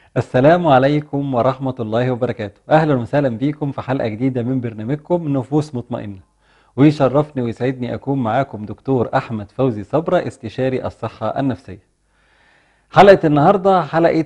السلام عليكم ورحمة الله وبركاته. أهلا وسهلا بكم في حلقة جديدة من برنامجكم نفوس مطمئنة. ويشرفني ويسعدني أكون معاكم دكتور أحمد فوزي صبرة، استشاري الصحة النفسية. حلقة النهاردة حلقة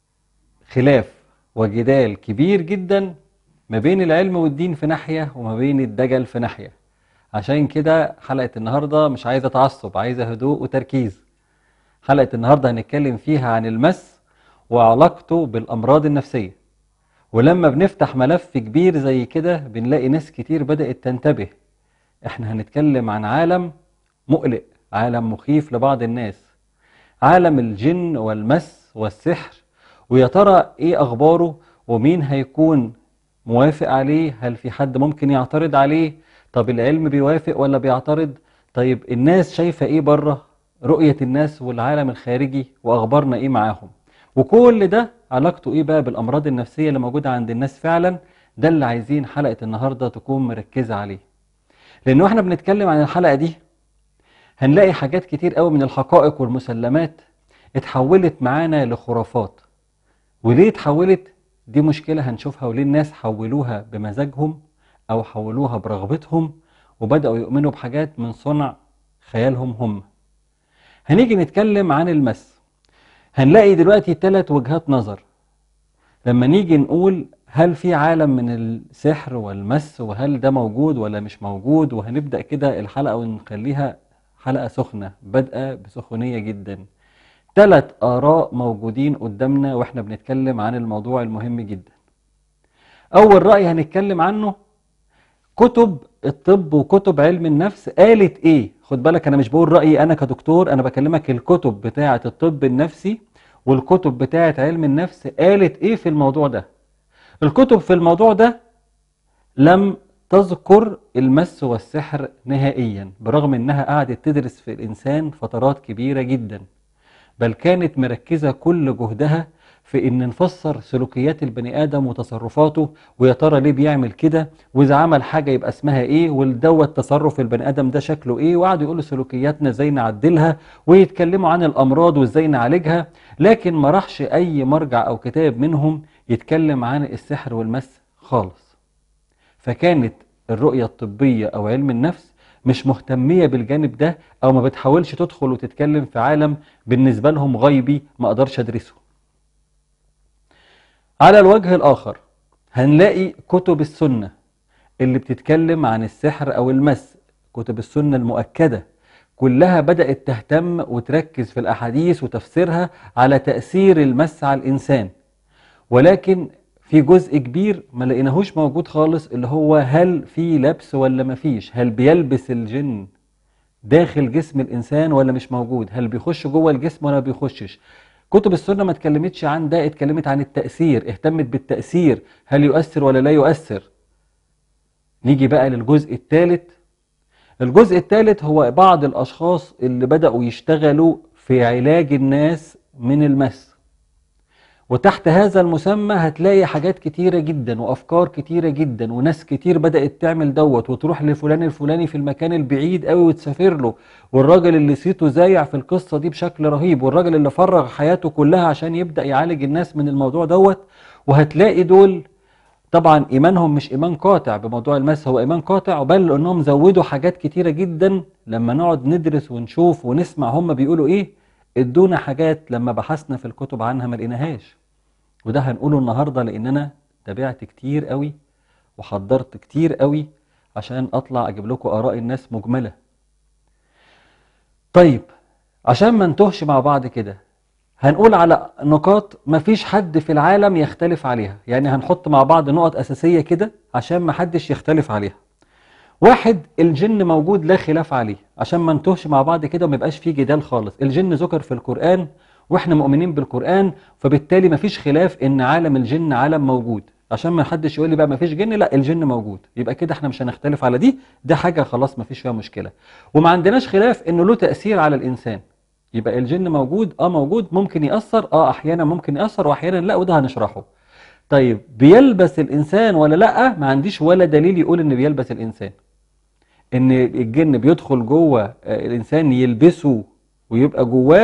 خلاف وجدال كبير جدا ما بين العلم والدين في ناحية وما بين الدجل في ناحية. عشان كده حلقة النهاردة مش عايزة تعصب، عايزة هدوء وتركيز. حلقة النهاردة هنتكلم فيها عن المس وعلاقته بالأمراض النفسية. ولما بنفتح ملف كبير زي كده بنلاقي ناس كتير بدأت تنتبه. احنا هنتكلم عن عالم مقلق، عالم مخيف لبعض الناس، عالم الجن والمس والسحر. ويا ترى ايه اخباره ومين هيكون موافق عليه؟ هل في حد ممكن يعترض عليه؟ طب العلم بيوافق ولا بيعترض؟ طيب الناس شايفة ايه بره؟ رؤية الناس والعالم الخارجي واخبارنا ايه معاهم؟ وكل ده علاقته ايه بقى بالامراض النفسية اللي موجودة عند الناس فعلا؟ ده اللي عايزين حلقة النهاردة تكون مركزة عليه. لانه احنا بنتكلم عن الحلقة دي هنلاقي حاجات كتير قوي من الحقائق والمسلمات اتحولت معانا لخرافات. وليه اتحولت؟ دي مشكلة هنشوفها. وليه الناس حولوها بمزاجهم او حولوها برغبتهم وبدأوا يؤمنوا بحاجات من صنع خيالهم هم. هنيجي نتكلم عن المس، هنلاقي دلوقتي 3 وجهات نظر. لما نيجي نقول هل في عالم من السحر والمس وهل ده موجود ولا مش موجود، وهنبدأ كده الحلقة ونخليها حلقة سخنة بادئة بسخونية جدا. 3 آراء موجودين قدامنا واحنا بنتكلم عن الموضوع المهم جدا. أول رأي هنتكلم عنه كتب الطب وكتب علم النفس قالت ايه. خد بالك انا مش بقول رأيي انا كدكتور، انا بكلمك الكتب بتاعة الطب النفسي والكتب بتاعة علم النفس قالت ايه في الموضوع ده. الكتب في الموضوع ده لم تذكر المس والسحر نهائيا، برغم انها قعدت تدرس في الانسان فترات كبيرة جدا، بل كانت مركزة كل جهدها في ان نفسر سلوكيات البني ادم وتصرفاته، ويا ترى ليه بيعمل كده، واذا عمل حاجة يبقى اسمها ايه، والدوت تصرف البني ادم ده شكله ايه، وقعدوا يقولوا سلوكياتنا ازاي نعدلها، ويتكلموا عن الامراض وازاي نعالجها. لكن ما راحش اي مرجع او كتاب منهم يتكلم عن السحر والمس خالص. فكانت الرؤية الطبية أو علم النفس مش مهتمية بالجانب ده، أو ما بتحاولش تدخل وتتكلم في عالم بالنسبة لهم غيبي ما أقدرش أدرسه. على الوجه الآخر هنلاقي كتب السنة اللي بتتكلم عن السحر أو المس، كتب السنة المؤكدة كلها بدأت تهتم وتركز في الأحاديث وتفسيرها على تأثير المس على الإنسان. ولكن في جزء كبير ما لقيناهوش موجود خالص، اللي هو هل في لبس ولا ما فيش، هل بيلبس الجن داخل جسم الإنسان ولا مش موجود، هل بيخش جوه الجسم ولا بيخشش. كتب السنة ما اتكلمتش عن ده، اتكلمت عن التأثير، اهتمت بالتأثير، هل يؤثر ولا لا يؤثر. نيجي بقى للجزء الثالث. الجزء الثالث هو بعض الأشخاص اللي بدأوا يشتغلوا في علاج الناس من المس، وتحت هذا المسمى هتلاقي حاجات كتيرة جدا وأفكار كتيرة جدا، وناس كتير بدأت تعمل دوت وتروح لفلان الفلاني في المكان البعيد قوي وتسافر له، والراجل اللي صيته زايع في القصة دي بشكل رهيب، والراجل اللي فرغ حياته كلها عشان يبدأ يعالج الناس من الموضوع دوت. وهتلاقي دول طبعا إيمانهم مش إيمان قاطع بموضوع المس، هو إيمان قاطع، بل أنهم زودوا حاجات كتيرة جدا. لما نقعد ندرس ونشوف ونسمع هم بيقولوا إيه، ادونا حاجات لما بحثنا في الكتب عنها ما لقيناهاش. وده هنقوله النهاردة لان انا تابعت كتير قوي وحضرت كتير قوي عشان اطلع اجيب لكم اراء الناس مجملة. طيب عشان ما نتوهش مع بعض كده، هنقول على نقاط مفيش حد في العالم يختلف عليها، يعني هنحط مع بعض نقط اساسية كده عشان ما حدش يختلف عليها. واحد، الجن موجود لا خلاف عليه، عشان ما نتوهش مع بعض كده وما يبقاش فيه جدال خالص. الجن ذكر في القرآن واحنا مؤمنين بالقرآن، فبالتالي ما فيش خلاف ان عالم الجن عالم موجود. عشان ما حدش يقول لي بقى ما فيش جن، لا الجن موجود، يبقى كده احنا مش هنختلف على دي، ده حاجة خلاص ما فيش فيها مشكلة. وما عندناش خلاف انه له تأثير على الانسان. يبقى الجن موجود، موجود، ممكن يأثر، احيانا ممكن يأثر واحيانا لا، وده هنشرحه. طيب بيلبس الانسان ولا لا؟ ما عنديش ولا دليل يقول ان بيلبس الانسان، ان الجن بيدخل جوه الانسان يلبسه ويبقى جواه.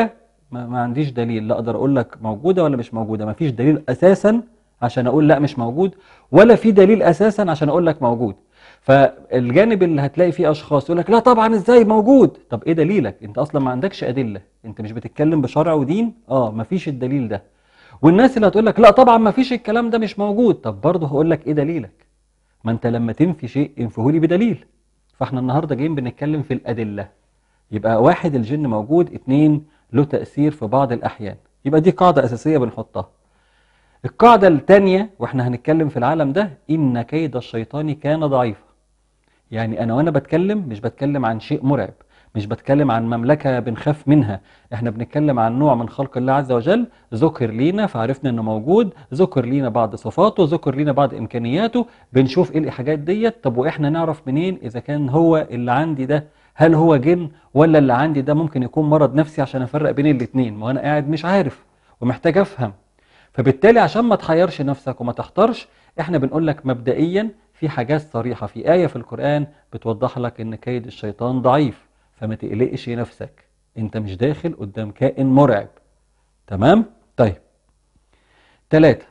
ما عنديش دليل، لا اقدر اقول لك موجوده ولا مش موجوده. ما فيش دليل اساسا عشان اقول لا مش موجود، ولا في دليل اساسا عشان اقول لك موجود. فالجانب اللي هتلاقي فيه اشخاص يقول لك لا طبعا ازاي موجود، طب ايه دليلك؟ انت اصلا ما عندكش ادله، انت مش بتتكلم بشرع ودين، ما فيش الدليل ده. والناس اللي هتقول لك لا طبعا ما فيش الكلام ده مش موجود، طب برضه هقول لك ايه دليلك؟ ما انت لما تنفي شيء انفيه لي بدليل. فاحنا النهارده جايين بنتكلم في الادله. يبقى واحد، الجن موجود. اتنين، له تأثير في بعض الأحيان. يبقى دي قاعدة أساسية بنحطها. القاعدة التانية واحنا هنتكلم في العالم ده، إن كيد الشيطان كان ضعيفا. يعني أنا وأنا بتكلم مش بتكلم عن شيء مرعب، مش بتكلم عن مملكة بنخاف منها، احنا بنتكلم عن نوع من خلق الله عز وجل ذكر لينا فعرفنا انه موجود، ذكر لينا بعض صفاته، ذكر لينا بعض امكانياته، بنشوف ايه الحاجات ديت. طب واحنا نعرف منين اذا كان هو اللي عندي ده هل هو جن، ولا اللي عندي ده ممكن يكون مرض نفسي؟ عشان افرق بين الاتنين، ما انا قاعد مش عارف ومحتاج افهم. فبالتالي عشان ما تحيرش نفسك وما تحترش، احنا بنقول لك مبدئيا في حاجات صريحة في آية في القرآن بتوضح لك ان كيد الشيطان ضعيف، فما تقلقش نفسك، انت مش داخل قدام كائن مرعب. تمام؟ طيب. 3،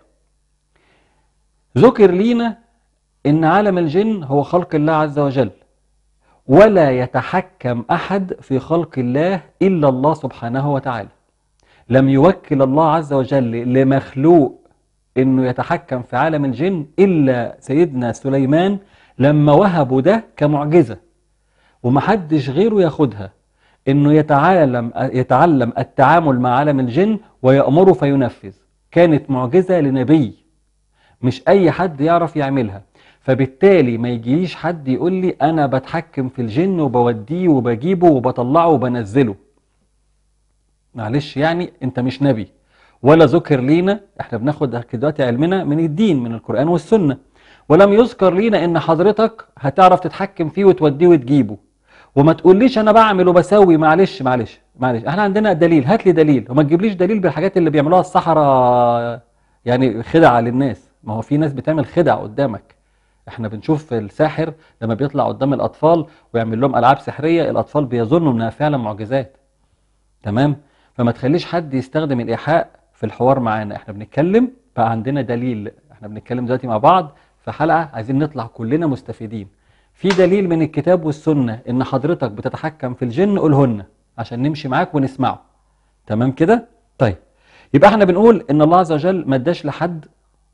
ذكر لينا ان عالم الجن هو خلق الله عز وجل، ولا يتحكم أحد في خلق الله إلا الله سبحانه وتعالى. لم يوكل الله عز وجل لمخلوق انه يتحكم في عالم الجن الا سيدنا سليمان لما وهبوا ده كمعجزة، ومحدش غيره ياخدها، انه يتعلم التعامل مع عالم الجن ويأمره فينفذ. كانت معجزة لنبي، مش اي حد يعرف يعملها. فبالتالي ما يجيليش حد يقول لي انا بتحكم في الجن وبوديه وبجيبه وبطلعه وبنزله. معلش، يعني انت مش نبي ولا ذكر لينا. احنا بناخد دلوقتي علمنا من الدين، من القرآن والسنة، ولم يذكر لينا ان حضرتك هتعرف تتحكم فيه وتوديه وتجيبه. وما تقوليش انا بعمل وبسوي. معلش معلش معلش، احنا عندنا دليل، هات لي دليل، وما تجيبليش دليل بالحاجات اللي بيعملوها السحرة، يعني خدعة للناس. ما هو في ناس بتعمل خدع قدامك. احنا بنشوف الساحر لما بيطلع قدام الاطفال ويعمل لهم العاب سحرية، الاطفال بيظنوا انها فعلا معجزات. تمام؟ فما تخليش حد يستخدم الإيحاء في الحوار معانا. احنا بنتكلم بقى عندنا دليل، احنا بنتكلم دلوقتي مع بعض في حلقة عايزين نطلع كلنا مستفيدين. في دليل من الكتاب والسنة ان حضرتك بتتحكم في الجن، قولهن عشان نمشي معاك ونسمعه. تمام كده؟ طيب، يبقى احنا بنقول ان الله عز وجل ما اداش لحد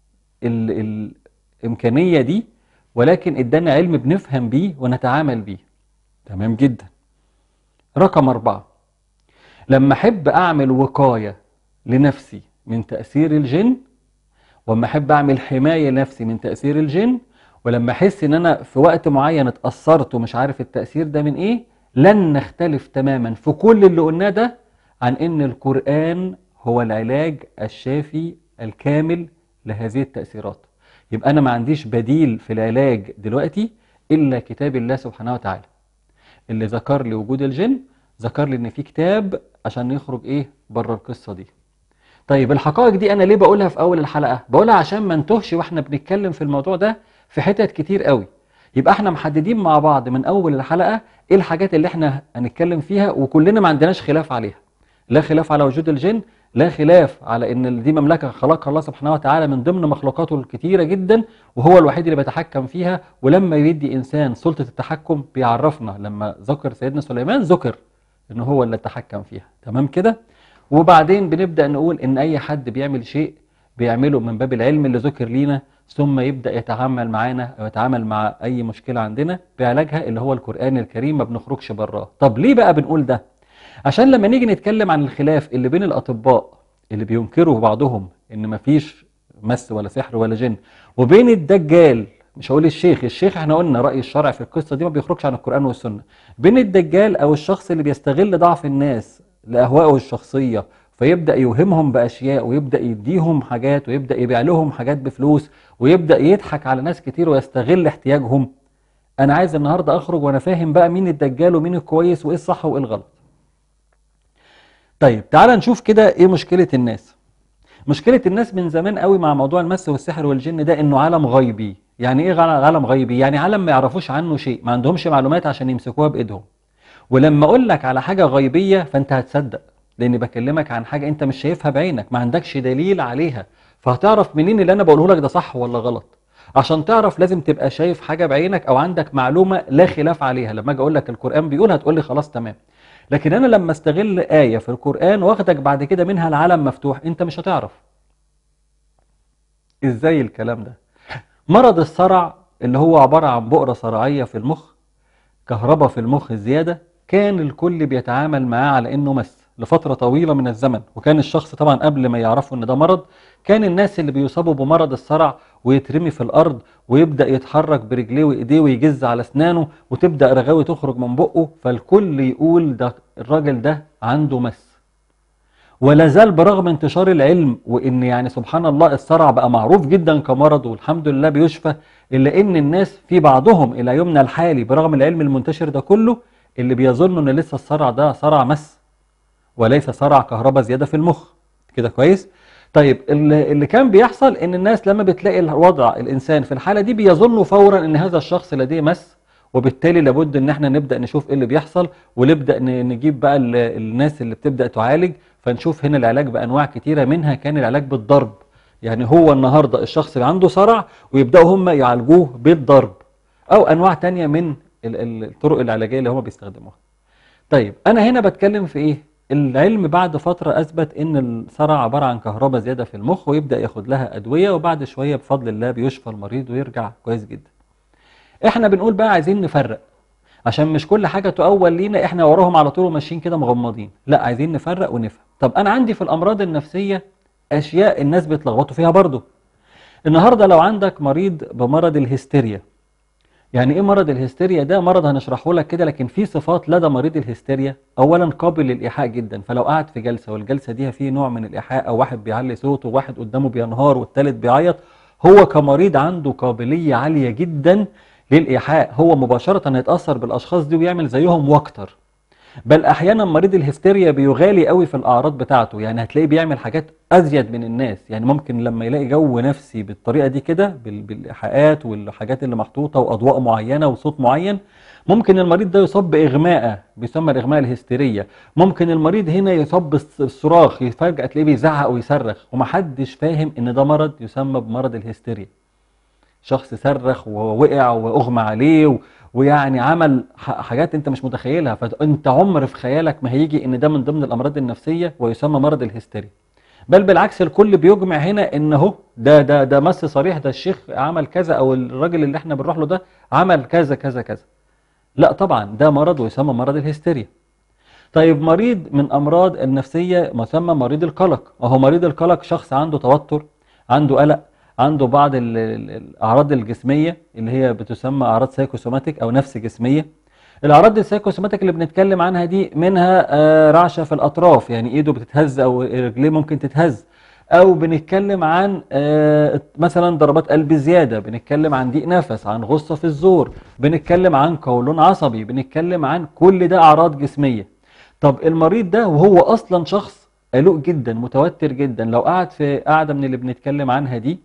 الامكانية دي، ولكن ادانا علم بنفهم بيه ونتعامل بيه. تمام جدا. رقم 4، لما أحب أعمل وقاية لنفسي من تأثير الجن، وما أحب أعمل حماية لنفسي من تأثير الجن، ولما أحس إن أنا في وقت معين اتأثرت ومش عارف التأثير ده من إيه، لن نختلف تماما في كل اللي قلناه ده عن إن القرآن هو العلاج الشافي الكامل لهذه التأثيرات. يبقى أنا ما عنديش بديل في العلاج دلوقتي إلا كتاب الله سبحانه وتعالى. اللي ذكر لي وجود الجن ذكر لي ان في كتاب عشان يخرج ايه بره القصة دي. طيب، الحقائق دي انا ليه بقولها في اول الحلقة؟ بقولها عشان ما نتوهش واحنا بنتكلم في الموضوع ده في حتت كتير قوي. يبقى احنا محددين مع بعض من اول الحلقة ايه الحاجات اللي احنا هنتكلم فيها، وكلنا ما عندناش خلاف عليها. لا خلاف على وجود الجن، لا خلاف على ان دي مملكة خلقها الله سبحانه وتعالى من ضمن مخلوقاته الكتيرة جدا، وهو الوحيد اللي بيتحكم فيها. ولما يدي انسان سلطة التحكم بيعرفنا، لما ذكر سيدنا سليمان ذكر ان هو اللي اتحكم فيها. تمام كده؟ وبعدين بنبدأ نقول ان اي حد بيعمل شيء بيعمله من باب العلم اللي ذكر لينا، ثم يبدأ يتعامل معانا او يتعامل مع اي مشكلة عندنا بعلاجها اللي هو القرآن الكريم، ما بنخرجش براه. طب ليه بقى بنقول ده؟ عشان لما نيجي نتكلم عن الخلاف اللي بين الاطباء اللي بينكروا بعضهم ان مفيش مس ولا سحر ولا جن، وبين الدجال، مش هقول الشيخ احنا قلنا رأي الشرع في القصة دي ما بيخرجش عن القرآن والسنة، بين الدجال او الشخص اللي بيستغل ضعف الناس لأهوائه الشخصية فيبدأ يوهمهم بأشياء ويبدأ يديهم حاجات ويبدأ يبيع لهم حاجات بفلوس ويبدأ يضحك على ناس كتير ويستغل احتياجهم. انا عايز النهاردة اخرج وانا فاهم بقى مين الدجال ومين الكويس وايه الصح وايه الغلط. طيب، تعال نشوف كده ايه مشكلة الناس. مشكلة الناس من زمان قوي مع موضوع المس والسحر والجن ده انه عالم غيبي. يعني ايه عالم غيبي؟ يعني عالم ما يعرفوش عنه شيء، ما عندهمش معلومات عشان يمسكوها بايدهم. ولما اقول لك على حاجة غيبية فانت هتصدق. لاني بكلمك عن حاجه انت مش شايفها بعينك، ما عندكش دليل عليها، فهتعرف منين اللي انا بقوله لك ده صح ولا غلط؟ عشان تعرف لازم تبقى شايف حاجه بعينك او عندك معلومه لا خلاف عليها. لما اجي اقول لك القران بيقول هتقول لي خلاص تمام. لكن انا لما استغل ايه في القران واخدك بعد كده منها العالم مفتوح، انت مش هتعرف. ازاي الكلام ده؟ مرض الصرع اللي هو عباره عن بؤره صرعيه في المخ، كهرباء في المخ زيادة، كان الكل بيتعامل معاه على انه مس لفترة طويلة من الزمن. وكان الشخص طبعا قبل ما يعرفوا ان ده مرض، كان الناس اللي بيصابوا بمرض الصرع ويترمي في الارض ويبدأ يتحرك برجليه وايديه ويجز على اسنانه وتبدأ رغاوي تخرج من بقه، فالكل يقول ده الراجل ده عنده مس. ولا زال برغم انتشار العلم وان يعني سبحان الله الصرع بقى معروف جدا كمرض والحمد لله بيشفى، الا ان الناس في بعضهم الى يومنا الحالي برغم العلم المنتشر ده كله اللي بيظنوا ان لسه الصرع ده صرع مس وليس صرع كهرباء زياده في المخ. كده كويس؟ طيب اللي كان بيحصل ان الناس لما بتلاقي الوضع الانسان في الحاله دي بيظنوا فورا ان هذا الشخص لديه مس، وبالتالي لابد ان احنا نبدا نشوف ايه اللي بيحصل ونبدا نجيب بقى الناس اللي بتبدا تعالج. فنشوف هنا العلاج بانواع كتيره، منها كان العلاج بالضرب. يعني هو النهارده الشخص اللي عنده صرع ويبداوا هم يعالجوه بالضرب، او انواع تانية من الطرق العلاجيه اللي هم بيستخدموها. طيب انا هنا بتكلم في ايه؟ العلم بعد فترة اثبت ان الصرع عبارة عن كهرباء زيادة في المخ، ويبدأ ياخد لها ادوية وبعد شوية بفضل الله بيشفى المريض ويرجع كويس جدا. احنا بنقول بقى عايزين نفرق، عشان مش كل حاجة تؤول لينا احنا وراهم على طول وماشيين كده مغمضين، لا عايزين نفرق ونفهم. طب انا عندي في الامراض النفسية اشياء الناس بيتلخبطوا فيها برضو. النهاردة لو عندك مريض بمرض الهستيريا، يعني ايه مرض الهستيريا؟ ده مرض هنشرحه لك كده، لكن في صفات لدى مريض الهستيريا. اولا قابل للايحاء جدا، فلو قعد في جلسه والجلسه دي فيه نوع من الايحاء، او واحد بيعلي صوته وواحد قدامه بينهار والتالت بيعيط، هو كمريض عنده قابليه عاليه جدا للايحاء، هو مباشره هيتاثر بالاشخاص دي ويعمل زيهم واكتر. بل احيانا مريض الهستيريا بيغالي قوي في الاعراض بتاعته، يعني هتلاقيه بيعمل حاجات ازيد من الناس. يعني ممكن لما يلاقي جو نفسي بالطريقه دي كده بالايحاءات والحاجات اللي محطوطه واضواء معينه وصوت معين، ممكن المريض ده يصاب باغماء بيسمى الاغماء الهستيريه. ممكن المريض هنا يصاب بالصراخ، فجاه تلاقيه بيزعق ويصرخ ومحدش فاهم ان ده مرض يسمى بمرض الهستيريا. شخص صرخ ووقع واغمى عليه ويعني عمل حاجات انت مش متخيلها، فانت عمر في خيالك ما هيجي ان ده من ضمن الامراض النفسيه ويسمى مرض الهستيريا. بل بالعكس الكل بيجمع هنا ان اهو ده مس صريح، ده الشيخ عمل كذا او الراجل اللي احنا بنروح له ده عمل كذا كذا كذا. لا طبعا ده مرض ويسمى مرض الهستيريا. طيب مريض من امراض النفسيه مسمى مريض القلق، وهو مريض القلق شخص عنده توتر، عنده قلق، عنده بعض الاعراض الجسميه اللي هي بتسمى اعراض سايكوسوماتيك او نفس جسميه. الاعراض السايكوسوماتيك اللي بنتكلم عنها دي منها رعشه في الاطراف، يعني ايده بتتهز او رجليه ممكن تتهز، او بنتكلم عن مثلا ضربات قلب زياده، بنتكلم عن ضيق نفس، عن غصه في الزور، بنتكلم عن قولون عصبي، بنتكلم عن كل ده اعراض جسميه. طب المريض ده وهو اصلا شخص قلق جدا متوتر جدا، لو قعد في قاعده من اللي بنتكلم عنها دي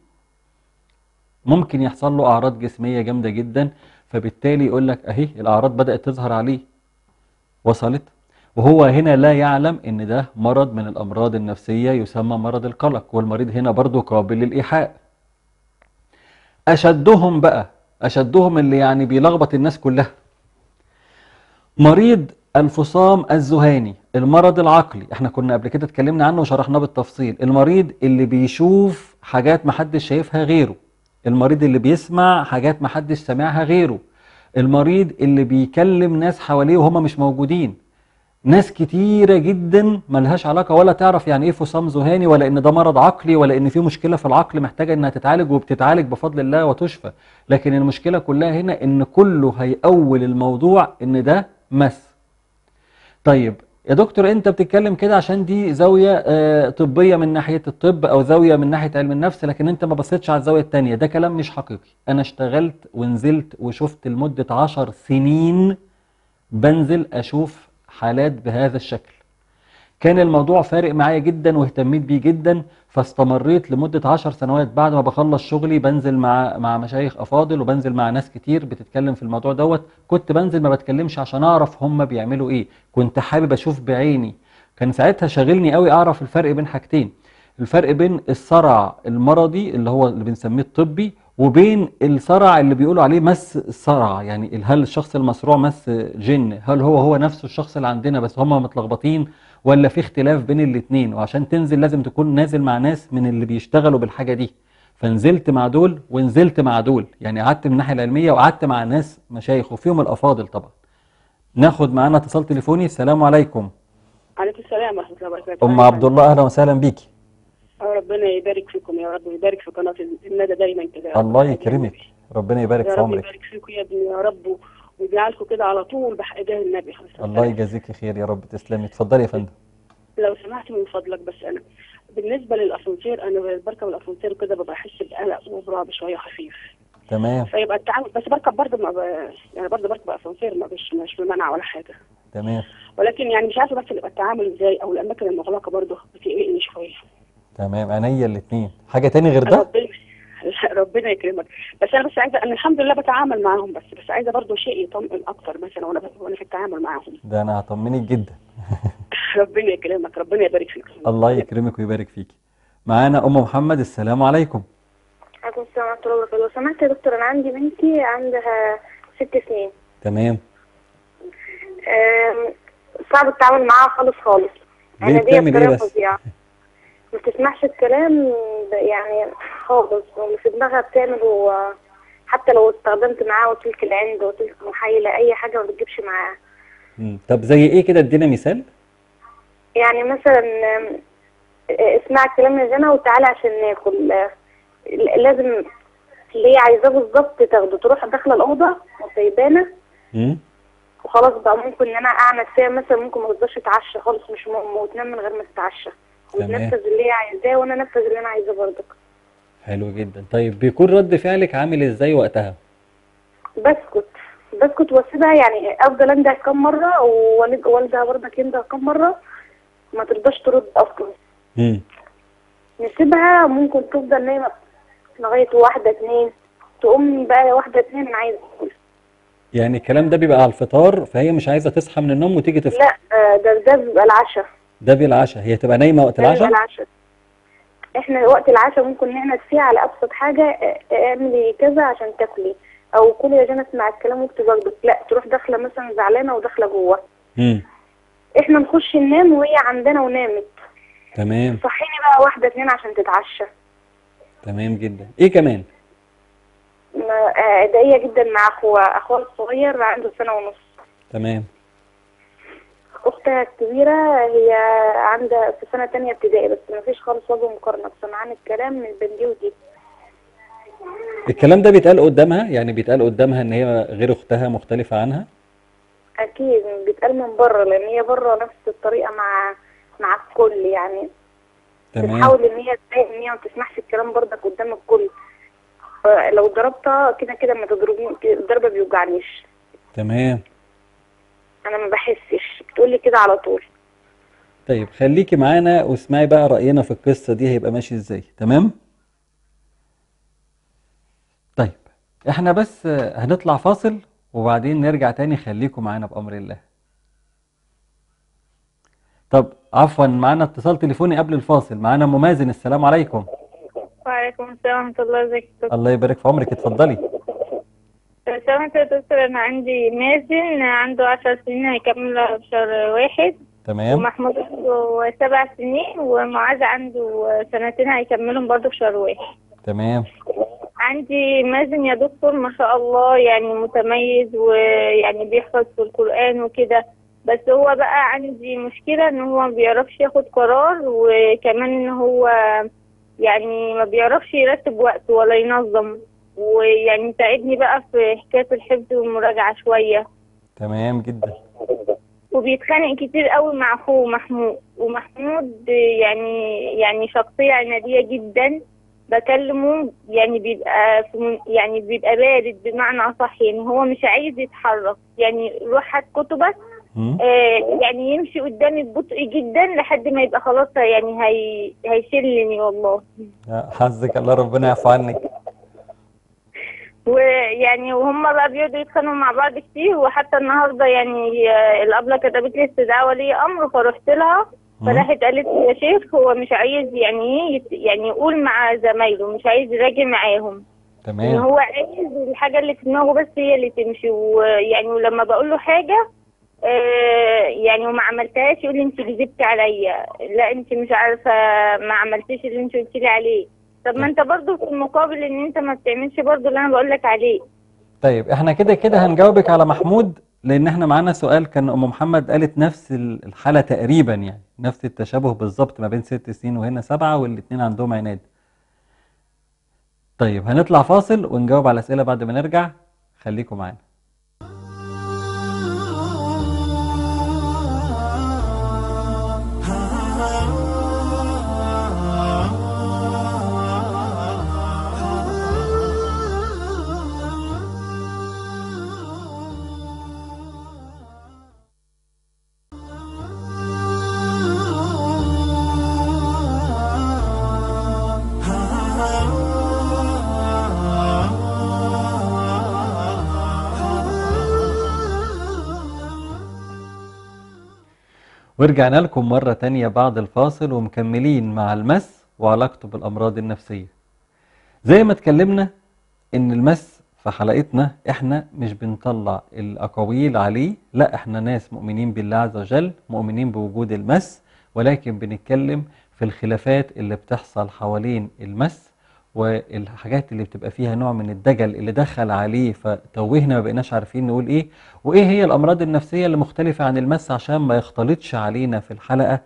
ممكن يحصل له اعراض جسميه جامده جدا، فبالتالي يقول لك اهي الاعراض بدات تظهر عليه. وصلت؟ وهو هنا لا يعلم ان ده مرض من الامراض النفسيه يسمى مرض القلق، والمريض هنا برضه قابل للايحاء. اشدهم بقى، اشدهم اللي يعني بيلخبط الناس كلها، مريض الفصام الذهاني، المرض العقلي. احنا كنا قبل كده اتكلمنا عنه وشرحناه بالتفصيل. المريض اللي بيشوف حاجات محدش شايفها غيره، المريض اللي بيسمع حاجات محدش سمعها غيره، المريض اللي بيكلم ناس حواليه وهم مش موجودين. ناس كتيرة جدا ملهاش علاقة ولا تعرف يعني ايه فصام ذهاني، ولا ان ده مرض عقلي، ولا ان في مشكلة في العقل محتاجة انها تتعالج وبتتعالج بفضل الله وتشفى. لكن المشكلة كلها هنا ان كله هيأول الموضوع ان ده مس. طيب يا دكتور انت بتتكلم كده عشان دي زاوية طبية من ناحية الطب او زاوية من ناحية علم النفس، لكن انت ما بصيتش على الزاوية التانية. ده كلام مش حقيقي. انا اشتغلت ونزلت وشفت لمدة 10 سنين، بنزل اشوف حالات بهذا الشكل. كان الموضوع فارق معايا جدا واهتميت بيه جدا، فاستمريت لمدة 10 سنوات بعد ما بخلص شغلي بنزل مع مشايخ أفاضل، وبنزل مع ناس كتير بتتكلم في الموضوع دوت. كنت بنزل ما بتكلمش عشان أعرف هم بيعملوا إيه، كنت حابب أشوف بعيني. كان ساعتها شاغلني قوي اعرف الفرق بين حاجتين، الفرق بين الصرع المرضي اللي هو اللي بنسميه الطبي، وبين الصرع اللي بيقولوا عليه مس الصرع، يعني هل الشخص المصروع مس جن، هل هو نفسه الشخص اللي عندنا بس هم متلخبطين، ولا في اختلاف بين الاتنين؟ وعشان تنزل لازم تكون نازل مع ناس من اللي بيشتغلوا بالحاجة دي. فنزلت مع دول ونزلت مع دول، يعني قعدت من الناحية العلمية وقعدت مع ناس مشايخ وفيهم الأفاضل طبعا. ناخد معانا اتصال تليفوني. السلام عليكم. عليكم السلام ورحمة الله وبركاته. أم أهلا عبد وسهلا. الله، أهلا وسهلا بيكي. ربنا يبارك فيكم يا رب، ويبارك في قناة الندى دايما كده يا رب الله بحق يكرمك، النبي. ربنا يبارك يا في رب عمرك. يبارك فيكم يا ابني يا رب، ويجعلكم كده على طول بحق النبي عليه الصلاة الله والسلام. يجازيك خير يا رب، تسلمي. اتفضلي يا فندم. لو سمحت من فضلك، بس أنا بالنسبة للأسانسير أنا بركب الأسانسير كده ببقى أحس بقلق ورعب شوية خفيف، تمام. فيبقى التعامل بس بركب برضه يعني برضه بركب أسانسير، ما مش بمنع ولا حاجة، تمام. ولكن يعني مش عارفة بس يبقى التعامل إزاي، أو الأماكن المغلقة برضه بتقلقني شوية. تمام، عينيا الاتنين. حاجة تاني غير ده؟ ربنا ربنا يكرمك. بس انا عايزه، انا الحمد لله بتعامل معاهم، بس عايزه برضو شيء يطمئن اكتر مثلا وانا في التعامل معاهم. ده أنا هطمنك جدا. ربنا يكرمك، ربنا يبارك فيك. الله يكرمك ويبارك فيكي. معانا أم محمد. السلام عليكم. عليكم السلام ورحمة الله وبركاته. لو سمحت يا دكتور، أنا عندي بنتي عندها 6 سنين. تمام. صعب التعامل معاها خالص خالص. ليه؟ عنادية بتعمل إيه بطريقة بس؟ فظيعة، ما بتسمعش الكلام يعني خالص، واللي في دماغها بتعمله. حتى لو استخدمت معاها وتلك العند وتلك محايلة أي حاجة ما بتجيبش معاها. طب زي إيه كده؟ ادينا مثال. يعني مثلا اسمعي الكلام يا جنى وتعالى عشان ناكل. لازم اللي هي عايزاه بالظبط تاخده، تروح داخلة الأوضة وسايبانا امم وخلاص بقى. ممكن ان انا اعمل فيها مثلا، ممكن ما تقدرش تتعشى خالص، مش وتنام من غير ما تتعشى، تمام. وتنفذ اللي هي عايزاه وانا انفذ اللي انا عايزاه برضك. حلو جدا. طيب بيكون رد فعلك عامل إزاي وقتها؟ بسكت واسيبها، يعني افضل انده كم مره ووالدها برضك ينده كم مره، ما ترضاش ترد اصلا. امم نسيبها، ممكن تفضل نايمه لغايه 1 2، تقوم بقى 1 2 انا عايزه اكل. يعني الكلام ده بيبقى على الفطار، فهي مش عايزة تصحى من النوم وتيجي تفطر؟ لا، ده بيبقى العشاء. ده بالعشاء، هي تبقى نايمة وقت ده بيبقى العشاء؟ العشاء. احنا وقت العشاء ممكن نعمل فيه على ابسط حاجه، اعملي كذا عشان تاكلي، او كلي يا جنى اسمع الكلام واكتب واجبك. لا، تروح داخله مثلا زعلانه وداخله جوه. امم احنا نخش ننام وهي عندنا ونامت. تمام. صحيني بقى 1 2 عشان تتعشى. تمام جدا. ايه كمان؟ دقيقه جدا مع اخوها الصغير عنده 1 1/2 سنة. تمام. اختها الكبيره هي عندها في سنه تانية ابتدائي، بس ما فيش خالص وجه مقارنه، سمعان الكلام من بنتي ودي. الكلام ده بيتقال قدامها؟ يعني بيتقال قدامها ان هي غير اختها، مختلفة عنها؟ اكيد بيتقال من بره، لان هي بره نفس الطريقه مع الكل يعني. تمام. بتحاول ان هي تبين ان هي ما تسمعش الكلام برضك قدام الكل. لو ضربتها كده كده ما تضربني، الضرب ما بيوجعنيش. تمام. انا ما بحسش، بتقولي كده على طول. طيب خليكي معانا واسمعي بقى رأينا في القصة دي هيبقى ماشي ازاي. تمام؟ طيب احنا بس هنطلع فاصل وبعدين نرجع تاني، خليكم معانا بأمر الله. طب عفوا، معانا اتصال تليفوني قبل الفاصل. معانا ام مازن. السلام عليكم. وعليكم السلام ورحمة الله. ازيك يا دكتور؟ الله يبارك في عمرك، اتفضلي. لو سمحت يا دكتور، أنا عندي مازن عنده 10 سنين هيكمل في شهر 1، تمام. ومحمود عنده 7 سنين، ومعاذ عنده 2 هيكملهم برضه في شهر 1. تمام. عندي مازن يا دكتور ما شاء الله يعني متميز، ويعني بيحفظ في القرآن وكده، بس هو بقى عندي مشكلة ان هو ما بيعرفش ياخد قرار، وكمان ان هو يعني ما بيعرفش يرتب وقته ولا ينظم، ويعني ساعدني بقى في حكاية الحفظ والمراجعة شوية. تمام جدا. وبيتخانق كتير قوي مع اخوه محمود، ومحمود يعني شخصية عنادية جدا. بكلمه يعني بيبقى بارد بمعنى اصح، يعني هو مش عايز يتحرك، يعني روح هات كتبك. يعني يمشي قدامي ببطء جدا لحد ما يبقى خلاص، يعني هيشلني والله. حظك الله، ربنا يعفو عنك. ويعني وهم بقى بيقعدوا يتخانقوا مع بعض كتير، وحتى النهارده يعني الابله كتبت لي استدعاء ولي امر، فرحت لها فراحت قالت له يا شيخ هو مش عايز يعني ايه يعني يقول مع زمايله، مش عايز يراجع معاهم، ان تمام. هو عايز الحاجه اللي في دماغه بس هي اللي تمشي. ويعني ولما بقول له حاجه يعني وما عملتهاش يقول لي انت كذبتي عليا، لا انت مش عارفه ما عملتيش اللي انت قلتي لي عليه. طب ما انت برضه في المقابل ان انت ما بتعملش برضه اللي انا بقول لك عليه. طيب احنا كده كده هنجاوبك على محمود، لان احنا معانا سؤال كان ام محمد قالت نفس الحالة تقريبا، يعني نفس التشابه بالظبط ما بين 6 سنين وهنا 7، والاتنين عندهم عناد. طيب هنطلع فاصل ونجاوب على الأسئلة بعد ما نرجع، خليكم معانا. ورجعنا لكم مرة تانية بعد الفاصل ومكملين مع المس وعلاقته بالأمراض النفسية. زي ما اتكلمنا إن المس في حلقتنا إحنا مش بنطلع الأقاويل عليه، لا إحنا ناس مؤمنين بالله عز وجل، مؤمنين بوجود المس، ولكن بنتكلم في الخلافات اللي بتحصل حوالين المس والحاجات اللي بتبقى فيها نوع من الدجل اللي دخل عليه فتوهنا ما بقيناش عارفين نقول ايه، وايه هي الامراض النفسية اللي مختلفة عن المس عشان ما يختلطش علينا في الحلقة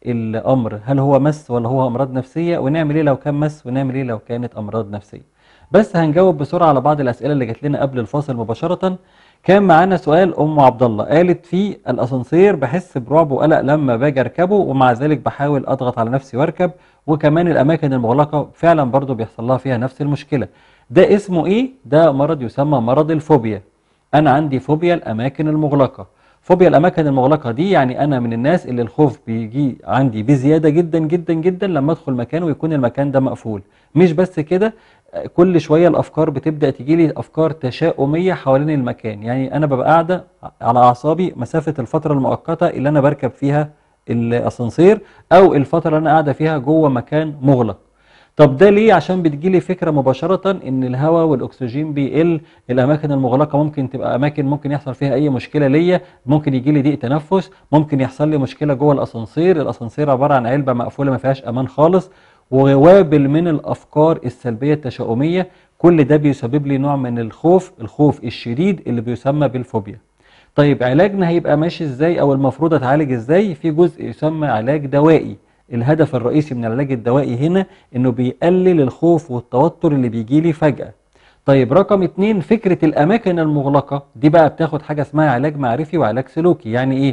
الامر هل هو مس ولا هو امراض نفسية، ونعمل ايه لو كان مس ونعمل ايه لو كانت امراض نفسية. بس هنجاوب بسرعة على بعض الاسئلة اللي جات لنا قبل الفاصل مباشرة. كان معانا سؤال ام عبد الله قالت فيه الاسانسير بحس برعب وقلق لما باجي اركبه، ومع ذلك بحاول اضغط على نفسي واركب، وكمان الاماكن المغلقه فعلا برضو بيحصل لها فيها نفس المشكله. ده اسمه ايه؟ ده مرض يسمى مرض الفوبيا. انا عندي فوبيا الاماكن المغلقه. فوبيا الاماكن المغلقه دي يعني انا من الناس اللي الخوف بيجي عندي بزياده جدا جدا جدا لما ادخل مكان ويكون المكان ده مقفول. مش بس كده، كل شويه الافكار بتبدا تجي لي افكار تشاؤميه حوالين المكان، يعني انا ببقى قاعده على اعصابي مسافه الفتره المؤقته اللي انا بركب فيها الاسانسير او الفتره اللي انا قاعده فيها جوه مكان مغلق. طب ده ليه؟ عشان بتجيلي فكره مباشره ان الهواء والاكسجين بيقل، الاماكن المغلقه ممكن تبقى اماكن ممكن يحصل فيها اي مشكله ليا، ممكن يجيلي ضيق تنفس، ممكن يحصل لي مشكله جوه الاسانسير. الاسانسير عباره عن علبه مقفوله ما فيهاش امان خالص، ووابل من الافكار السلبيه التشاؤميه. كل ده بيسبب لي نوع من الخوف الشديد اللي بيسمى بالفوبيا. طيب علاجنا هيبقى ماشي ازاي او المفروض اتعالج ازاي؟ في جزء يسمى علاج دوائي. الهدف الرئيسي من العلاج الدوائي هنا انه بيقلل الخوف والتوتر اللي بيجي لي فجأة. طيب رقم 2 فكرة الاماكن المغلقة دي بقى بتاخد حاجة اسمها علاج معرفي وعلاج سلوكي. يعني ايه؟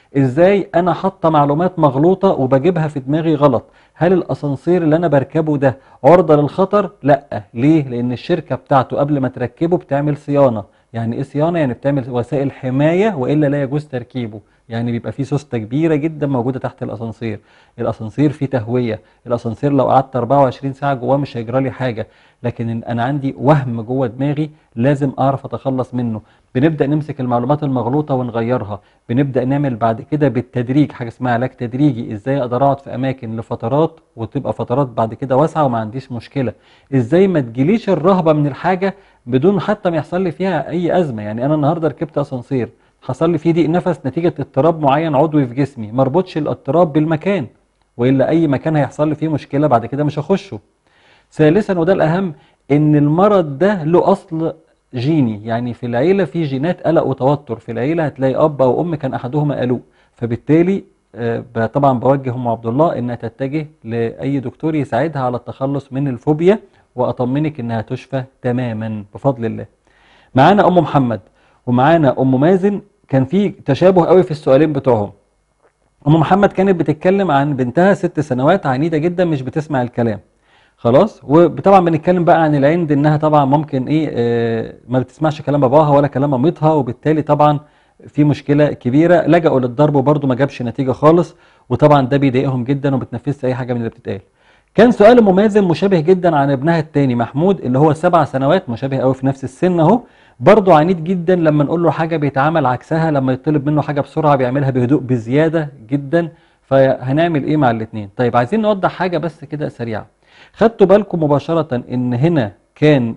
ازاي انا حاطه معلومات مغلوطة وبجيبها في دماغي غلط. هل الاسانسير اللي انا بركبه ده عرضة للخطر؟ لا. ليه؟ لان الشركة بتاعته قبل ما تركبه بتعمل صيانة. يعني ايه صيانة؟ يعني بتعمل وسائل حماية والا لا يجوز تركيبه. يعني بيبقى فيه سوستة كبيرة جدا موجودة تحت الاسانسير. الاسانسير فيه تهوية. الاسانسير لو قعدت 24 ساعة جواه مش هيجرى لي حاجة، لكن انا عندي وهم جوه دماغي لازم اعرف اتخلص منه. بنبدأ نمسك المعلومات المغلوطة ونغيرها. بنبدأ نعمل بعد كده بالتدريج حاجة اسمها علاج تدريجي. ازاي اقدر اقعد في اماكن لفترات وتبقى فترات بعد كده واسعة وما عنديش مشكلة. ازاي ما تجيليش الرهبة من الحاجة بدون حتى ما يحصل لي فيها اي ازمة. يعني انا النهاردة ركبت اسانسير حصل لي فيه ضيق نفس نتيجة اضطراب معين عضوي في جسمي، ما اربطش الاضطراب بالمكان، والا اي مكان هيحصل لي فيه مشكلة بعد كده مش هخشه. ثالثا وده الاهم، ان المرض ده له اصل جيني. يعني في العيلة في جينات قلق وتوتر، في العيلة هتلاقي اب او ام كان احدهما قلق، فبالتالي طبعا بوجه ام عبد الله انها تتجه لاي دكتور يساعدها على التخلص من الفوبيا، واطمنك انها تشفى تماما بفضل الله. معانا ام محمد ومعانا ام مازن، كان في تشابه قوي في السؤالين بتوعهم. ام محمد كانت بتتكلم عن بنتها 6 سنوات عنيدة جدا مش بتسمع الكلام. خلاص، وطبعا بنتكلم بقى عن العند انها طبعا ممكن ما بتسمعش كلام باباها ولا كلام مامتها، وبالتالي طبعا في مشكله كبيره. لجأوا للضرب وبرده ما جابش نتيجه خالص، وطبعا ده بيضايقهم جدا وما بتنفذش اي حاجه من اللي بتتقال. كان سؤال مماثل مشابه جدا عن ابنها الثاني محمود اللي هو 7 سنوات، مشابه قوي في نفس السن اهو، برضه عنيد جدا لما نقول له حاجه بيتعامل عكسها، لما يطلب منه حاجه بسرعه بيعملها بهدوء بزياده جدا. فهنعمل ايه مع الاثنين؟ طيب عايزين نوضح حاجه بس كده سريعه. خدتوا بالكم مباشره ان هنا كان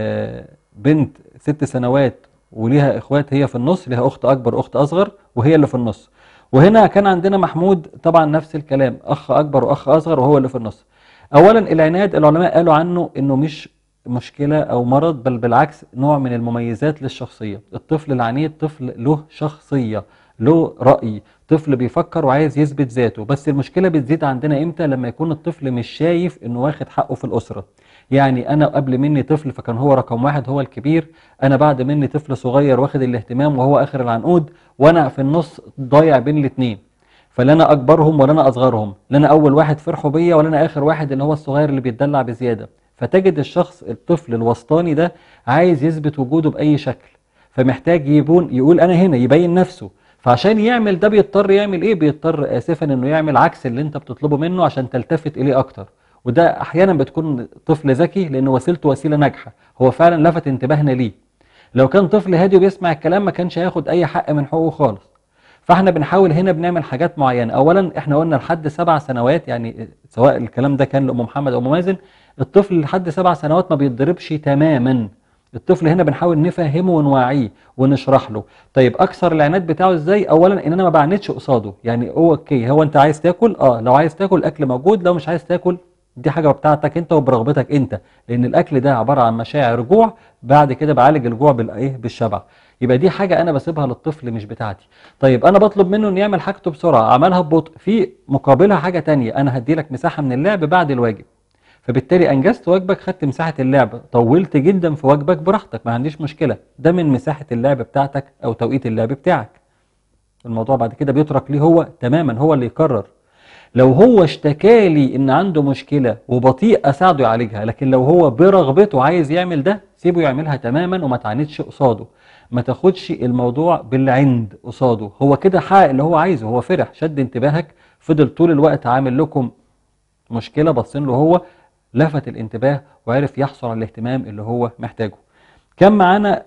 بنت 6 سنوات وليها اخوات، هي في النص، ليها اخت اكبر واخت اصغر وهي اللي في النص. وهنا كان عندنا محمود طبعا نفس الكلام، اخ اكبر واخ اصغر وهو اللي في النص. اولا العناد العلماء قالوا عنه انه مش مشكله او مرض، بل بالعكس نوع من المميزات للشخصيه. الطفل العنيد طفل له شخصيه، له راي، طفل بيفكر وعايز يثبت ذاته. بس المشكله بتزيد عندنا امتى؟ لما يكون الطفل مش شايف انه واخد حقه في الاسره. يعني انا قبل مني طفل فكان هو رقم واحد، هو الكبير، انا بعد مني طفل صغير واخد الاهتمام وهو اخر العنقود، وانا في النص ضايع بين الاثنين. فلا انا اكبرهم ولا انا اصغرهم، لا انا اول واحد فرحوا بيا ولا انا اخر واحد اللي هو الصغير اللي بيتدلع بزياده. فتجد الشخص الطفل الوسطاني ده عايز يثبت وجوده باي شكل، فمحتاج يقول انا هنا، يبين نفسه. فعشان يعمل ده بيضطر يعمل ايه؟ بيضطر اسفا انه يعمل عكس اللي انت بتطلبه منه عشان تلتفت اليه اكتر. وده احيانا بتكون طفل ذكي لان وسيلته وسيله ناجحه، هو فعلا لفت انتباهنا ليه. لو كان طفل هادي وبيسمع الكلام ما كانش هياخد اي حق من حقوقه خالص. فاحنا بنحاول هنا بنعمل حاجات معينه. اولا احنا قلنا لحد 7 سنوات، يعني سواء الكلام ده كان لام محمد او ام مازن، الطفل لحد 7 سنوات ما بيتضربش تماما. الطفل هنا بنحاول نفهمه ونوعيه ونشرح له. طيب اكثر العناد بتاعه ازاي؟ اولا ان انا ما بعندش قصاده، يعني اوكي هو انت عايز تاكل، لو عايز تاكل الاكل موجود، لو مش عايز تاكل دي حاجه بتاعتك انت وبرغبتك انت، لان الاكل ده عباره عن مشاعر جوع، بعد كده بعالج الجوع بالايه؟ بالشبع. يبقى دي حاجه انا بسيبها للطفل مش بتاعتي. طيب انا بطلب منه انه يعمل حاجته بسرعه، عملها ببطء، في مقابلها حاجه تانية، انا هدي لك مساحه من اللعب بعد الواجب. فبالتالي انجزت واجبك، خدت مساحه اللعب، طولت جدا في واجبك براحتك، ما عنديش مشكله، ده من مساحه اللعب بتاعتك او توقيت اللعب بتاعك. الموضوع بعد كده بيترك ليه هو تماما، هو اللي يقرر. لو هو اشتكالي ان عنده مشكله وبطيء اساعده يعالجها، لكن لو هو برغبته عايز يعمل ده سيبه يعملها تماما وما تعاندش قصاده، ما تاخدش الموضوع بالعند قصاده. هو كده حقق اللي هو عايزه، هو فرح، شد انتباهك، فضل طول الوقت عامل لكم مشكله، باصين له هو، لفت الانتباه وعرف يحصل على الاهتمام اللي هو محتاجه. كان معانا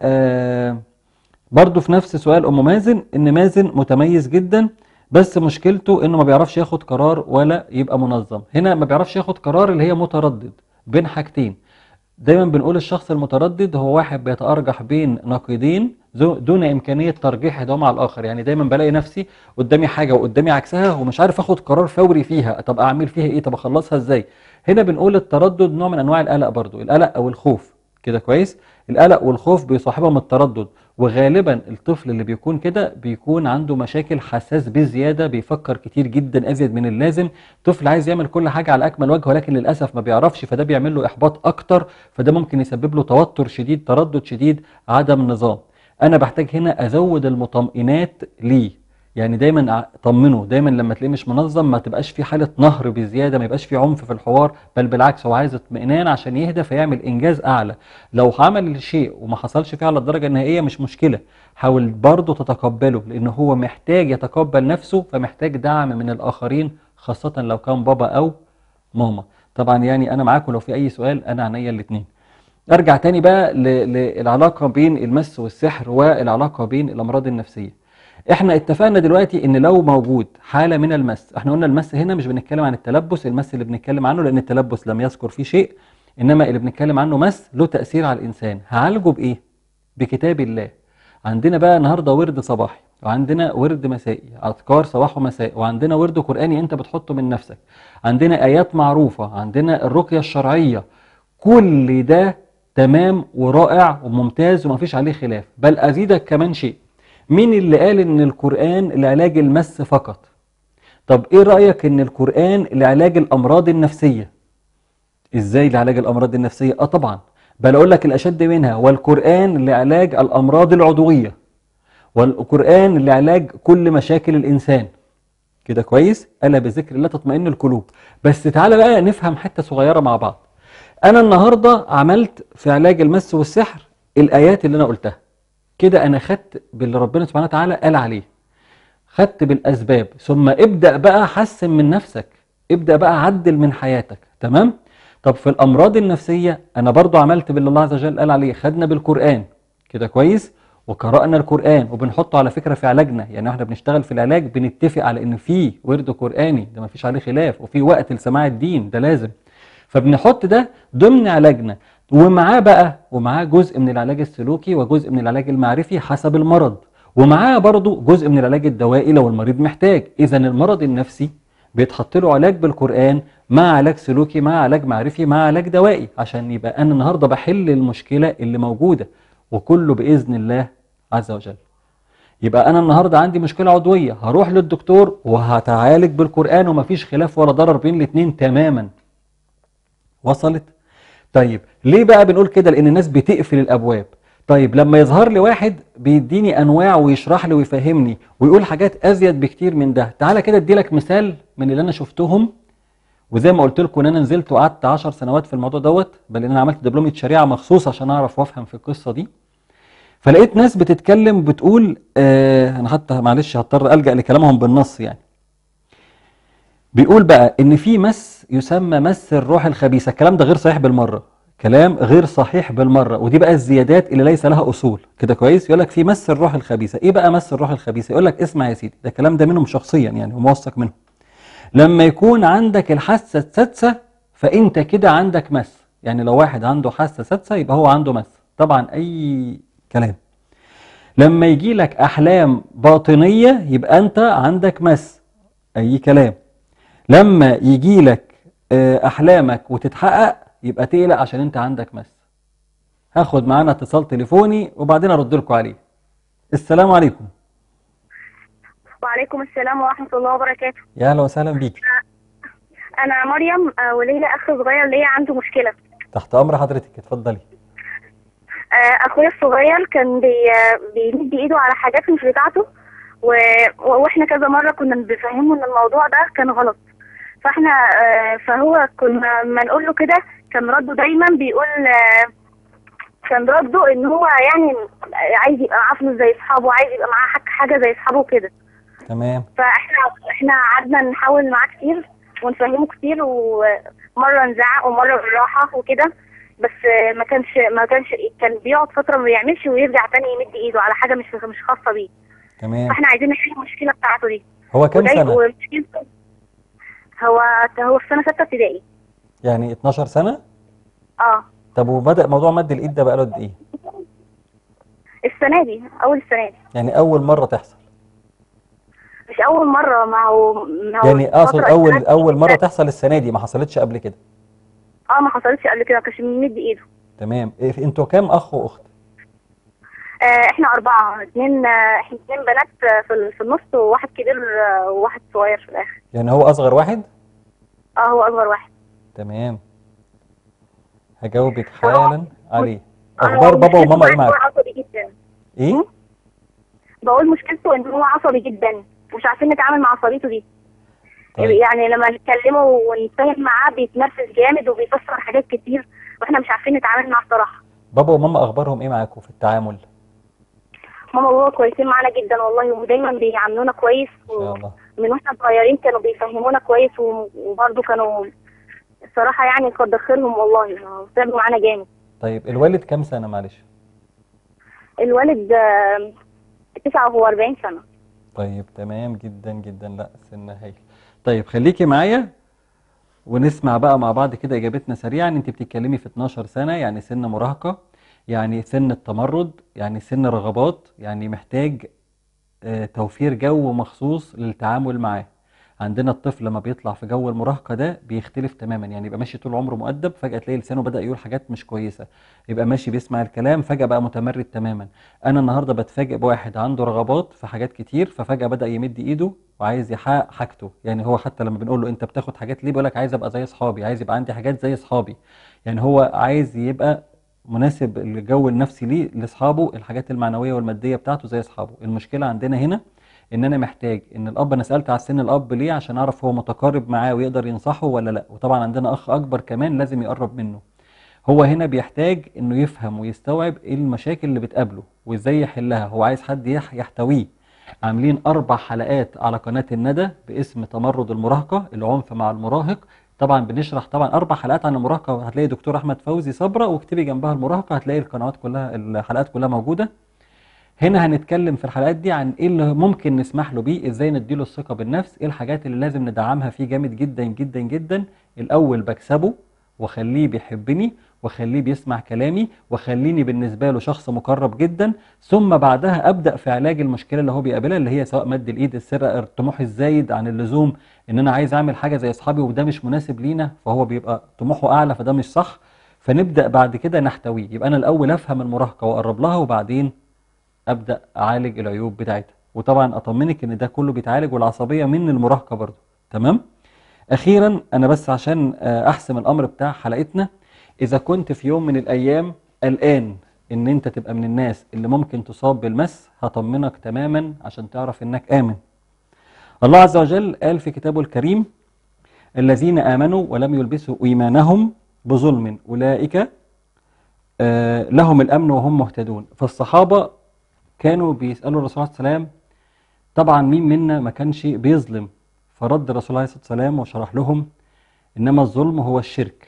برضو في نفس سؤال ام مازن، ان مازن متميز جدا بس مشكلته انه ما بيعرفش ياخد قرار ولا يبقى منظم. هنا ما بيعرفش ياخد قرار اللي هي متردد بين حاجتين. دايما بنقول الشخص المتردد هو واحد بيتأرجح بين نقيضين دون إمكانية ترجيح إحداهما على الآخر. يعني دايما بلاقي نفسي قدامي حاجة وقدامي عكسها ومش عارف أخد قرار فوري فيها، طب أعمل فيها إيه؟ طب أخلصها إزاي؟ هنا بنقول التردد نوع من أنواع القلق، برضو القلق أو الخوف كده كويس. القلق والخوف بيصاحبهم التردد، وغالبا الطفل اللي بيكون كده بيكون عنده مشاكل، حساس بزيادة، بيفكر كتير جدا أزيد من اللازم. طفل عايز يعمل كل حاجة على أكمل وجه ولكن للأسف ما بيعرفش، فده بيعمل له إحباط أكتر، فده ممكن يسبب له توتر شديد، تردد شديد، عدم نظام. أنا بحتاج هنا أزود المطمئنات ليه، يعني دايما طمنه، دايما لما تلاقيه مش منظم ما تبقاش في حالة نهر بزيادة، ما يبقاش في عنف في الحوار، بل بالعكس هو عايز اطمئنان عشان يهدى فيعمل إنجاز أعلى. لو عمل الشيء وما حصلش فيه على الدرجة النهائية مش مشكلة، حاول برضه تتقبله، لأن هو محتاج يتقبل نفسه، فمحتاج دعم من الآخرين خاصة لو كان بابا أو ماما. طبعا يعني أنا معاكم لو في أي سؤال، أنا عينيا الاتنين. أرجع تاني بقى للعلاقة بين المس والسحر والعلاقة بين الأمراض النفسية. احنا اتفقنا دلوقتي ان لو موجود حالة من المس، احنا قلنا المس هنا مش بنتكلم عن التلبس، المس اللي بنتكلم عنه لان التلبس لم يذكر فيه شيء، انما اللي بنتكلم عنه مس له تأثير على الانسان. هعالجه بايه؟ بكتاب الله. عندنا بقى النهارده ورد صباحي، وعندنا ورد مسائي، اذكار صباح ومساء، وعندنا ورد قرآني انت بتحطه من نفسك، عندنا ايات معروفة، عندنا الرقية الشرعية. كل ده تمام ورائع وممتاز ومفيش عليه خلاف، بل ازيدك كمان شيء. مين اللي قال ان القرآن لعلاج المس فقط؟ طب ايه رأيك ان القرآن لعلاج الامراض النفسية؟ ازاي لعلاج الامراض النفسية؟ طبعا، بل اقول لك الاشد منها، والقرآن لعلاج الامراض العضوية، والقرآن لعلاج كل مشاكل الانسان. كده كويس؟ ألا بذكر الله تطمئن القلوب. بس تعالى بقى نفهم حتة صغيرة مع بعض. انا النهاردة عملت في علاج المس والسحر الايات اللي انا قلتها، كده انا خدت باللي ربنا سبحانه وتعالى قال عليه، خدت بالاسباب، ثم ابدأ بقى حسن من نفسك، ابدأ بقى عدل من حياتك. تمام؟ طب في الامراض النفسية انا برضو عملت باللي الله عز وجل قال عليه، خدنا بالقرآن كده كويس، وقرأنا القرآن وبنحطه على فكرة في علاجنا. يعني احنا بنشتغل في العلاج بنتفق على ان في ورد قرآني ده ما فيش عليه خلاف، وفي وقت لسماع الدين ده لازم، فبنحط ده ضمن علاجنا. ومعاه جزء من العلاج السلوكي وجزء من العلاج المعرفي حسب المرض، ومعاه برضو جزء من العلاج الدوائي لو المريض محتاج. إذا المرض النفسي بيتحط له علاج بالقرآن مع علاج سلوكي مع علاج معرفي مع علاج دوائي، عشان يبقى أنا النهاردة بحل المشكلة اللي موجودة، وكله بإذن الله عز وجل. يبقى أنا النهاردة عندي مشكلة عضوية، هروح للدكتور وهتعالج بالقرآن، ومفيش خلاف ولا ضرر بين الاتنين تماما. وصلت؟ طيب ليه بقى بنقول كده؟ لأن الناس بتقفل الأبواب. طيب لما يظهر لي واحد بيديني أنواع ويشرح لي ويفهمني ويقول حاجات أزيد بكتير من ده، تعالى كده أدي لك مثال من اللي أنا شفتهم. وزي ما قلت لكم ان انا نزلت وقعدت 10 سنوات في الموضوع دوت، بل ان انا عملت دبلومه شريعه مخصوص عشان اعرف وافهم في القصه دي. فلقيت ناس بتتكلم بتقول انا حتى معلش هضطر الجا لكلامهم بالنص يعني. بيقول بقى ان في مس يسمى مس الروح الخبيثه. الكلام ده غير صحيح بالمره، كلام غير صحيح بالمره، ودي بقى الزيادات اللي ليس لها اصول كده كويس. يقول لك في مس الروح الخبيثه. ايه بقى مس الروح الخبيثه؟ يقول لك اسمع يا سيدي، ده الكلام ده منهم شخصيا يعني وموثق منهم. لما يكون عندك الحاسة السادسة فأنت كده عندك مس. يعني لو واحد عنده حاسة سادسة يبقى هو عنده مس، طبعا أي كلام. لما يجي لك أحلام باطنية يبقى أنت عندك مس، أي كلام. لما يجي لك أحلامك وتتحقق يبقى تقلق عشان أنت عندك مس. هاخد معانا اتصال تليفوني وبعدين أرد لكم عليه. السلام عليكم. وعليكم السلام ورحمة الله وبركاته. يا أهلا وسهلا بيك. أنا مريم، وليلى أخ صغير ليا عنده مشكلة. تحت أمر حضرتك، اتفضلي. أخويا الصغير كان بيمد إيده على حاجات مش بتاعته، وإحنا كذا مرة كنا بنفهمه إن الموضوع ده كان غلط. فهو كنا ما نقول له كده كان رده دايما بيقول كان رده إن هو يعني عايز يبقى معاه فلوس زي أصحابه، عايز يبقى معاه حاجة زي أصحابه كده. تمام. فإحنا قعدنا نحاول معاه كتير ونفهمه كتير، ومرة نزعق ومرة بالراحة وكده، بس ما كانش كان بيقعد فترة ما بيعملش ويرجع تاني يمد ايده على حاجة مش خاصة بيه. تمام. فاحنا عايزين نحل المشكلة بتاعته دي. هو كام سنة؟ هو في سنة 6 ابتدائي. يعني 12 سنة؟ اه. طب وبدأ موضوع مد الإيد ده بقاله قد إيه؟ السنة دي، أول السنة دي. يعني أول مرة تحصل؟ مش أول مرة، ما هو يعني أقصد أول مرة تحصل السنة دي، ما حصلتش قبل كده؟ ما حصلتش قبل كده، ما كانش بيمد إيده. تمام. انتوا كام أخ وأخت؟ احنا 4، اتنين بنات في النص، وواحد كبير وواحد صغير في الآخر. يعني هو أصغر واحد؟ هو أصغر واحد. تمام. هجاوبك حالا عليه. أخبار بابا وماما إيه معاك؟ عصبي جدا. إيه؟ بقول مشكلته إن هو عصبي جدا، مش عارفين نتعامل مع عصبيته دي. طيب. يعني لما نتكلمه ونتفاهم معاه بيتنرفز جامد وبيفسر حاجات كتير، واحنا مش عارفين نتعامل معاه الصراحة. بابا وماما أخبارهم إيه معاكم في التعامل؟ ماما وهو كويسين معانا جدا والله، ودايما بيعاملونا كويس. إن شاء الله. من واحنا صغيرين كانوا بيفهمونا كويس، وبرضه كانوا الصراحة يعني قدر خيرهم والله، تعبوا معانا جامد. طيب الوالد كام سنة معلش؟ الوالد 49 سنة. طيب تمام جدا جدا، لا سن هايل. طيب خليكي معايا ونسمع بقى مع بعض كده اجابتنا سريعا. انت بتتكلمي في 12 سنة، يعني سن مراهقة، يعني سن التمرد، يعني سن رغبات، يعني محتاج توفير جو مخصوص للتعامل معاه. عندنا الطفل لما بيطلع في جو المراهقة ده بيختلف تماما، يعني يبقى ماشي طول عمره مؤدب، فجأة تلاقي لسانه بدأ يقول حاجات مش كويسة، يبقى ماشي بيسمع الكلام فجأة بقى متمرد تماما. أنا النهاردة بتفاجئ بواحد عنده رغبات في حاجات كتير، ففجأة بدأ يمد إيده وعايز يحقق حاجته. يعني هو حتى لما بنقول له أنت بتاخد حاجات ليه، بيقول لك عايز أبقى زي أصحابي، عايز يبقى عندي حاجات زي أصحابي. يعني هو عايز يبقى مناسب الجو النفسي ليه لاصحابه، الحاجات المعنويه والماديه بتاعته زي اصحابه. المشكله عندنا هنا ان انا محتاج ان الاب، انا سالت على سن الاب ليه عشان اعرف هو متقارب معاه ويقدر ينصحه ولا لا. وطبعا عندنا اخ اكبر كمان لازم يقرب منه. هو هنا بيحتاج انه يفهم ويستوعب ايه المشاكل اللي بتقابله وازاي يحلها. هو عايز حد يحتويه. عاملين 4 حلقات على قناه الندى باسم تمرد المراهقه، العنف مع المراهق. طبعا بنشرح طبعا 4 حلقات عن المراهقه، وهتلاقي دكتور احمد فوزي صبرا، واكتبي جنبها المراهقه هتلاقي القنوات كلها الحلقات كلها موجوده. هنا هنتكلم في الحلقات دي عن ايه اللي ممكن نسمح له بيه، ازاي نديله الثقة بالنفس، ايه الحاجات اللي لازم ندعمها فيه جامد جدا جدا جدا. الاول بكسبه واخليه بيحبني واخليه بيسمع كلامي واخليني بالنسبة له شخص مقرب جدا، ثم بعدها ابدأ في علاج المشكلة اللي هو بيقابلها، اللي هي سواء مد الايد، السرقة، الطموح الزايد عن اللزوم، ان انا عايز اعمل حاجة زي اصحابي وده مش مناسب لينا، فهو بيبقى طموحه اعلى فده مش صح. فنبدأ بعد كده نحتويه. يبقى انا الاول افهم المراهقة واقرب لها، وبعدين ابدا اعالج العيوب بتاعتها. وطبعا اطمنك ان ده كله بيتعالج، والعصبيه من المراهقه برضو. تمام. اخيرا انا بس عشان احسم الامر بتاع حلقتنا، اذا كنت في يوم من الايام قلقان ان انت تبقى من الناس اللي ممكن تصاب بالمس، هطمنك تماما عشان تعرف انك امن. الله عز وجل قال في كتابه الكريم: الذين امنوا ولم يلبسوا ايمانهم بظلم اولئك لهم الامن وهم مهتدون. فالصحابه كانوا بيسألوا الرسول عليه السلام، طبعا مين منا ما كانش بيظلم؟ فرد الرسول عليه الصلاة والسلام وشرح لهم: إنما الظلم هو الشرك،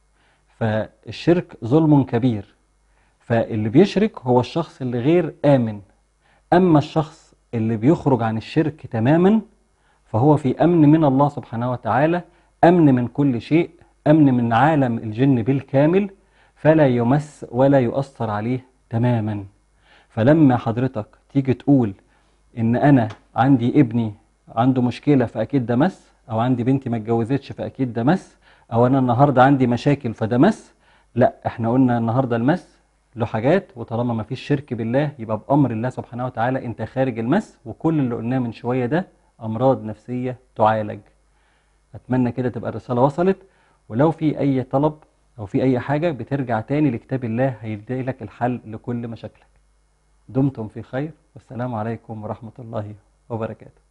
فالشرك ظلم كبير، فاللي بيشرك هو الشخص اللي غير آمن. أما الشخص اللي بيخرج عن الشرك تماما فهو في أمن من الله سبحانه وتعالى، أمن من كل شيء، أمن من عالم الجن بالكامل، فلا يمس ولا يؤثر عليه تماما. فلما حضرتك تيجي تقول ان انا عندي ابني عنده مشكلة فاكيد ده مس، او عندي بنتي ما اتجوزتش فاكيد ده مس، او انا النهاردة عندي مشاكل فده مس، لا، احنا قلنا النهاردة المس له حاجات، وطالما ما فيش شرك بالله يبقى بأمر الله سبحانه وتعالى انت خارج المس، وكل اللي قلناه من شوية ده امراض نفسية تعالج. اتمنى كده تبقى الرسالة وصلت، ولو في اي طلب او في اي حاجة بترجع تاني لكتاب الله هيدي لك الحل لكل مشاكلك. دمتم في خير، والسلام عليكم ورحمة الله وبركاته.